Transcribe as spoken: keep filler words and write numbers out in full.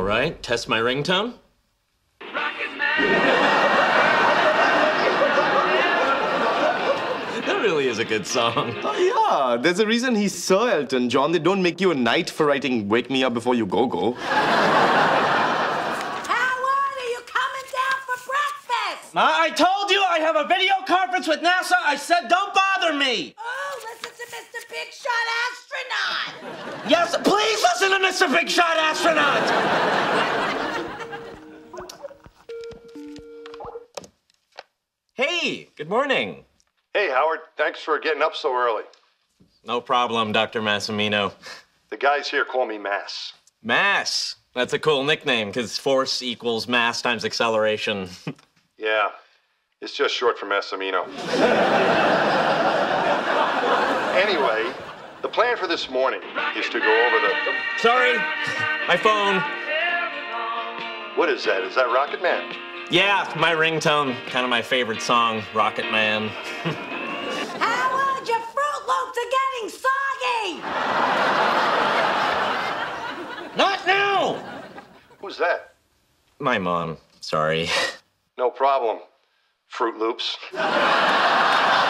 right, test my ringtone. Rocket Man! That really is a good song. Oh, yeah. There's a reason he's Sir Elton John. They don't make you a knight for writing Wake Me Up Before You Go Go. I told you I have a video conference with NASA. I said don't bother me. Oh, listen to Mister Big Shot Astronaut. Yes, please listen to Mister Big Shot Astronaut. Hey, good morning. Hey, Howard. Thanks for getting up so early. No problem, Doctor Massimino. The guys here call me Mass. Mass. That's a cool nickname, because force equals mass times acceleration. Yeah, it's just short for Massimino. Anyway, the plan for this morning is to go over the... Sorry, my phone. What is that? Is that Rocket Man? Yeah, my ringtone. Kind of my favorite song, Rocket Man. Howard, your Fruit Loops are getting soggy! Not now! Who's that? My mom, sorry. No problem, Fruit Loops.